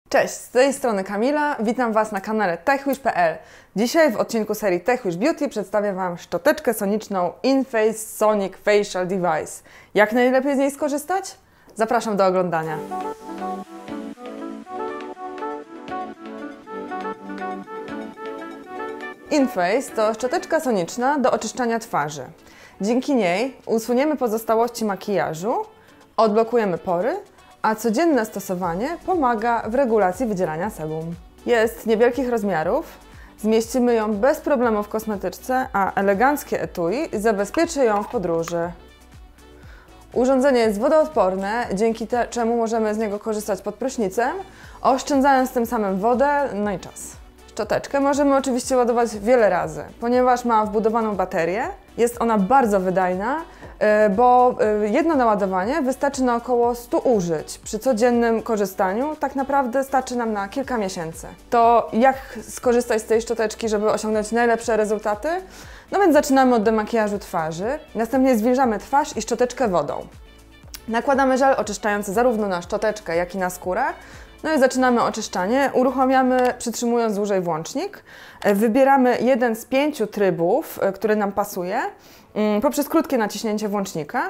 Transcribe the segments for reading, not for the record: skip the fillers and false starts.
Cześć, z tej strony Kamila, witam Was na kanale techwish.pl. Dzisiaj w odcinku serii TechWish Beauty przedstawię Wam szczoteczkę soniczną InFace Sonic Facial Device. Jak najlepiej z niej skorzystać? Zapraszam do oglądania. InFace to szczoteczka soniczna do oczyszczania twarzy. Dzięki niej usuniemy pozostałości makijażu, odblokujemy pory, a codzienne stosowanie pomaga w regulacji wydzielania sebum. Jest niewielkich rozmiarów, zmieścimy ją bez problemu w kosmetyczce, a eleganckie etui zabezpieczy ją w podróży. Urządzenie jest wodoodporne, dzięki czemu możemy z niego korzystać pod prysznicem, oszczędzając tym samym wodę, no i czas. Szczoteczkę możemy oczywiście ładować wiele razy, ponieważ ma wbudowaną baterię. Jest ona bardzo wydajna, bo jedno naładowanie wystarczy na około 100 użyć. Przy codziennym korzystaniu tak naprawdę starczy nam na kilka miesięcy. To jak skorzystać z tej szczoteczki, żeby osiągnąć najlepsze rezultaty? No więc zaczynamy od demakijażu twarzy, następnie zwilżamy twarz i szczoteczkę wodą. Nakładamy żel oczyszczający zarówno na szczoteczkę, jak i na skórę. No i zaczynamy oczyszczanie. Uruchamiamy, przytrzymując dłużej włącznik. Wybieramy jeden z 5 trybów, który nam pasuje, poprzez krótkie naciśnięcie włącznika.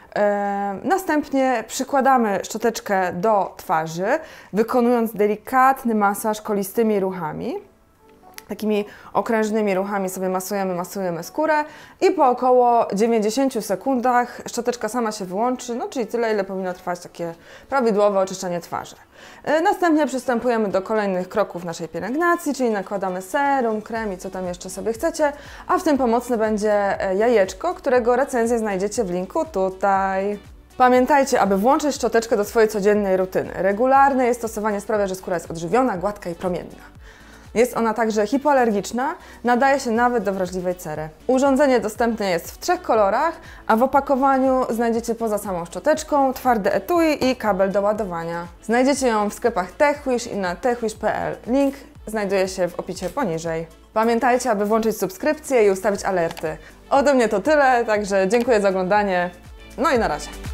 Następnie przykładamy szczoteczkę do twarzy, wykonując delikatny masaż kolistymi ruchami. Takimi okrężnymi ruchami sobie masujemy skórę i po około 90 sekundach szczoteczka sama się wyłączy, no czyli tyle, ile powinno trwać takie prawidłowe oczyszczanie twarzy. Następnie przystępujemy do kolejnych kroków naszej pielęgnacji, czyli nakładamy serum, krem i co tam jeszcze sobie chcecie, a w tym pomocne będzie jajeczko, którego recenzję znajdziecie w linku tutaj. Pamiętajcie, aby włączyć szczoteczkę do swojej codziennej rutyny. Regularne jej stosowanie sprawia, że skóra jest odżywiona, gładka i promienna. Jest ona także hipoalergiczna, nadaje się nawet do wrażliwej cery. Urządzenie dostępne jest w 3 kolorach, a w opakowaniu znajdziecie poza samą szczoteczką twarde etui i kabel do ładowania. Znajdziecie ją w sklepach TechWish i na techwish.pl. Link znajduje się w opisie poniżej. Pamiętajcie, aby włączyć subskrypcję i ustawić alerty. Ode mnie to tyle, także dziękuję za oglądanie. No i na razie.